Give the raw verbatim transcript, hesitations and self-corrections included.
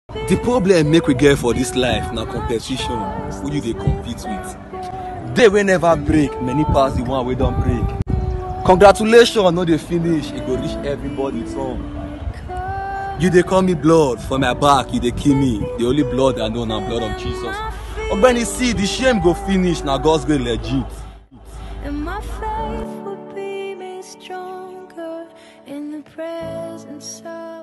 The problem make we get for this life na competition who you dey compete with. Day wey never break, many pass the one wey don break. Congratulations no dey finish, e go reach everybody turn. You dey call me blood, for my back you dey kill me. The only blood I know na blood of Jesus. Ogbeni, see, the shame go finish, na God's grace legit. And my faith will be made stronger in the presence of